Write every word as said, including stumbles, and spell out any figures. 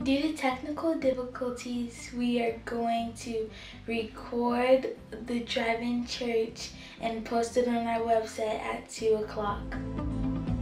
Due to technical difficulties, we are going to record the drive-in church and post it on our website at two o'clock.